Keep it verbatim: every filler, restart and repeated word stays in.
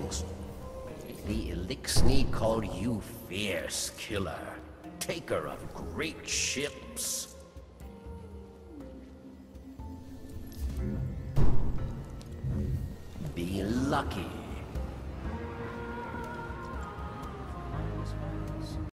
things. The Elixni call you fierce killer, taker of great ships. Be lucky.